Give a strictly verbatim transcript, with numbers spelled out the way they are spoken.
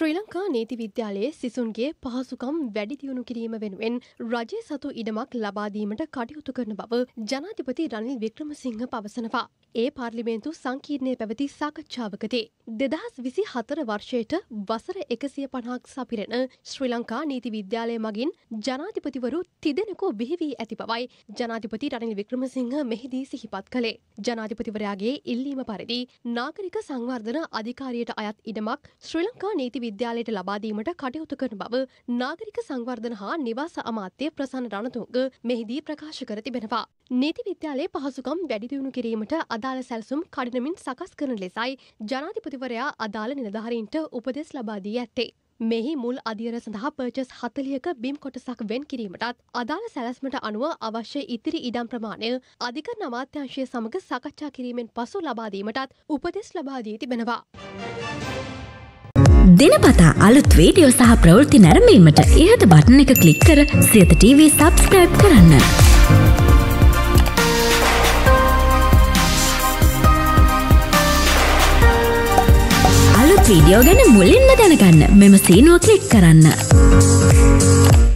ශ්‍රී ලංකා නීති විද්‍යාලයේ සිසුන්ගේ පහසුකම් වැඩි දියුණු කිරීම වෙනුවෙන් රජය සතු ඉඩමක් ලබා දීමට කටයුතු කරන බව ජනාධිපති රනිල් වික්‍රමසිංහ පවසනවා. ඒ පාර්ලිමේන්තු සංකීර්ණයේ පැවති සාකච්ඡාවකදී දෙදහස් විසි හතර වර්ෂයට වසර එකසිය පනහක් සපිරෙන ශ්‍රී ලංකා නීති විද්‍යාලය මගින් ජනාධිපතිවරු තිදෙනෙකු බිහි වී ඇති බවයි ජනාධිපති රනිල් වික්‍රමසිංහ මෙහිදී සිහිපත් කළේ. ජනාධිපතිවරයාගේ ඉල්ලීම පරිදි නාගරික සංවර්ධන අධිකාරියට අයත් ඉඩමක් ශ්‍රී ලංකා නීති විද්‍යාලයට ලබා දීමට කටයුතු කරන බව නාගරික සංවර්ධන හා නිවාස අමාත්‍ය ප්‍රසන්න රණතුංග මෙහිදී ප්‍රකාශ කර තිබෙනවා. නීති විද්‍යාලයේ පහසුකම් වැඩි දියුණු කිරීමට අදාළ සැලසුම් කඩිනමින් සකස් කරන ලෙසයි ජනාධිපතිවරයා අදාළ නිලධාරීන්ට උපදෙස් ලබා දී ඇත්තේ. මෙහි මුල් අධියර සඳහා පර්චස් හතලිහක බිම් කොටසක් වෙන් කිරීමටත් අදාළ සැලැස්මට අනුව අවශ්‍ය ඉතිරි ඉඩම් ප්‍රමාණය අධිකරණ අමාත්‍යාංශය සමග සාකච්ඡා කිරීමෙන් පසු ලබා දීමටත් උපදෙස් ලබා දී තිබෙනවා. දිනපතා අලුත් වීඩියෝ සහ ප්‍රවෘත්ති නැරඹීමට ඉහත බටන් එක ක්ලික් කර සියත ටීවී සබ්ස්ක්‍රයිබ් කරන්න. අලුත් වීඩියෝ ගැන මුලින්ම දැනගන්න මෙම සීනුව ක්ලික් කරන්න.